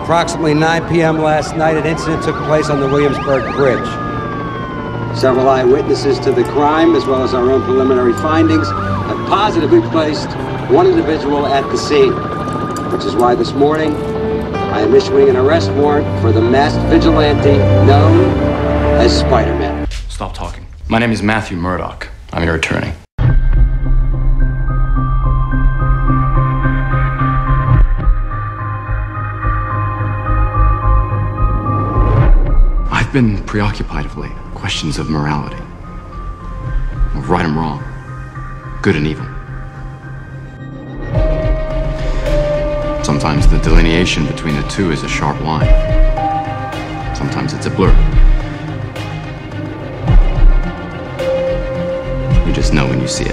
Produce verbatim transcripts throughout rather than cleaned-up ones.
Approximately nine p m last night, an incident took place on the Williamsburg Bridge. Several eyewitnesses to the crime, as well as our own preliminary findings, have positively placed one individual at the scene, which is why this morning I am issuing an arrest warrant for the masked vigilante known as Spider-Man. Stop talking. My name is Matthew Murdoch. I'm your attorney. I've been preoccupied of late. Questions of morality. Of right and wrong. Good and evil. Sometimes the delineation between the two is a sharp line. Sometimes it's a blur. You just know when you see it.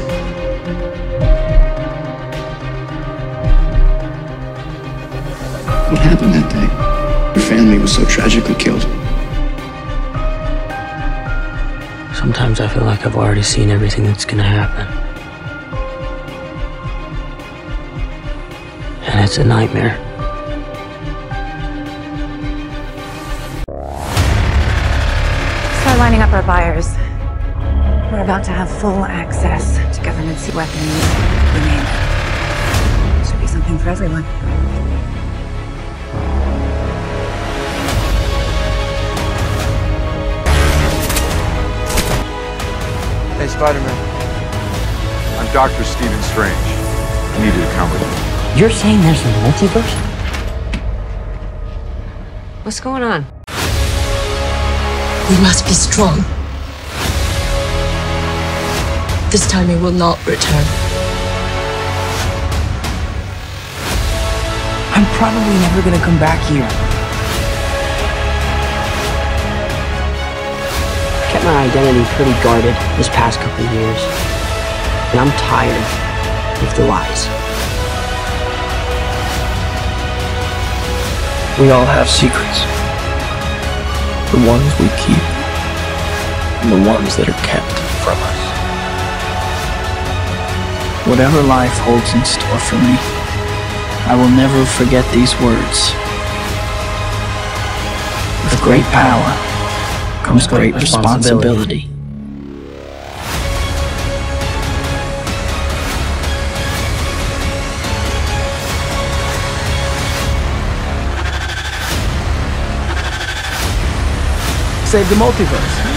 What happened that day? Your family was so tragically killed. Sometimes I feel like I've already seen everything that's gonna happen. And it's a nightmare. Start lining up our buyers. We're about to have full access to government weapons, you name it. Should be something for everyone. Hey, Spider-Man. I'm Doctor Stephen Strange. I need you to come with me. You're saying there's a multiverse? What's going on? We must be strong. This time it will not return. I'm probably never gonna come back here. Kept my identity pretty guarded this past couple of years. And I'm tired of the lies. We all have secrets. The ones we keep, and the ones that are kept from us. Whatever life holds in store for me, I will never forget these words. With great power comes great responsibility. Save the multiverse.